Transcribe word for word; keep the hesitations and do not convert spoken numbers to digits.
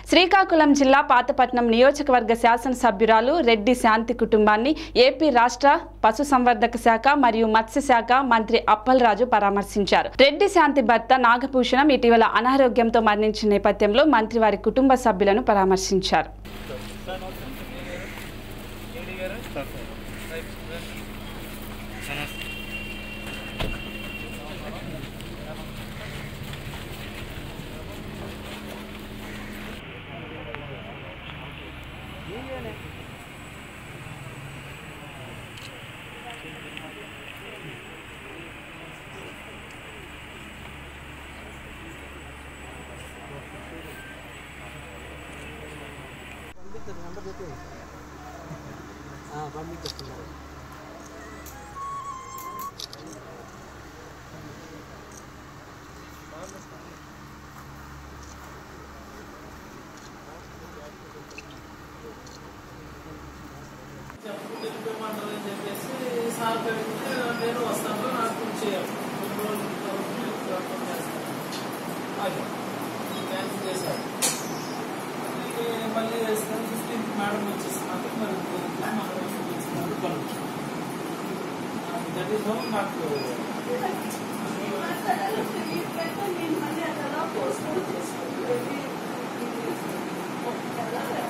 శ్రీకాకుళం జిల్లా పాతపట్నం నియోజకవర్గ శాసనసభ్యురాలు రెడ్డి శాంతి కుటుంబాన్ని ఏపీ రాష్ట్ర పశుసంవర్ధక శాఖ మరియు మత్స్య శాఖ మంత్రి అప్పలరాజు పరామర్శించారు. రెడ్డి శాంతి భర్త నాగభూషణం ఇటీవల అనారోగ్యంతో మరణించిన నేపథ్యంలో మంత్రి వారి కుటుంబ సభ్యులను పరామర్శించారు. పంపించేస్తున్నారు. తెలిపేమంటారని చెప్పేసి సార్ పెడితే నేను వస్తాను, నాకు చేయాలి కొన్ని రోజులు అది క్యాన్సిల్ చేశారు. మళ్ళీ వేస్తాను ఫిఫ్టీన్త్ మేడం వచ్చేస్తున్నారు. మరి మన వచ్చినారు పనులు దట్ ఈస్ హోమ్ నాకు